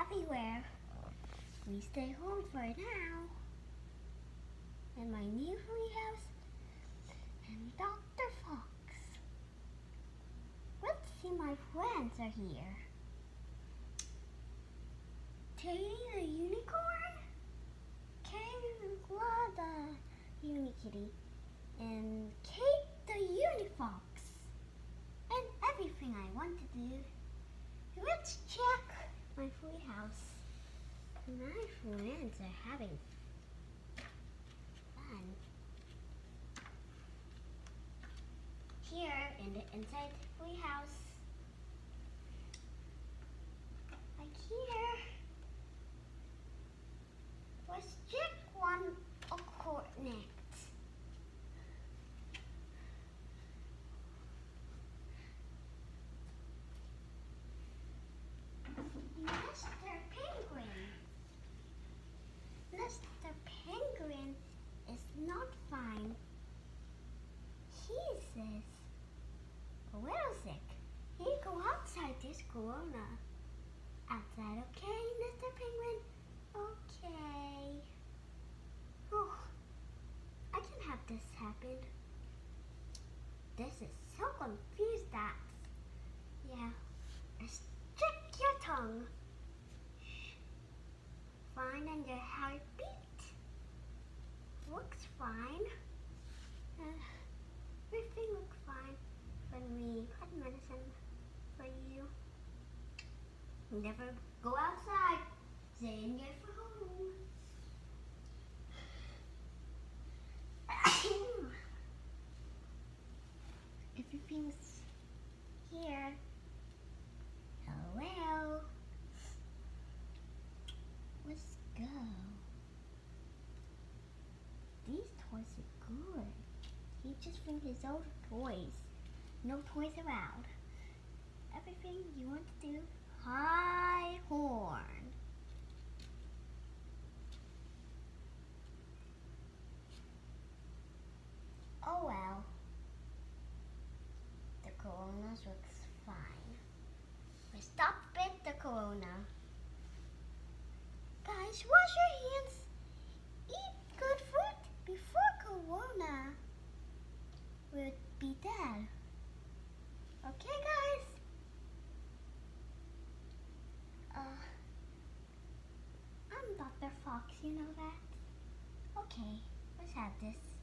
everywhere. We stay home for now. In my new free house and Dr. Fox. Let's see, my friends are here. Teddy the unicorn, Kayla the unikitty, and Kate the unifox. And everything I want to do. Let's check my free house. My friends are having fun. Here in the inside free house. Like here. Let's check one coordinate. Mr. Penguin. Mr. Penguin is not fine. He says a little sick. He go outside this corona. Outside, okay, Mr. Penguin? Okay. Oh, I can have this happen. This is so confused that. Yeah. Restrict your tongue. Fine, and your heartbeat looks fine. Everything looks fine when we put medicine for you. Never go outside. Stay in here for home. Everything's here. Hello. Let's go. These toys are good. He just brings his own toys. No toys allowed. Everything you want to do. High horn. Oh well. The corona looks fine. We stop with the corona. Guys, wash your hands. Eat good food before corona will be dead. Okay, guys? I'm Dr. Fox, you know that? Okay, let's have this.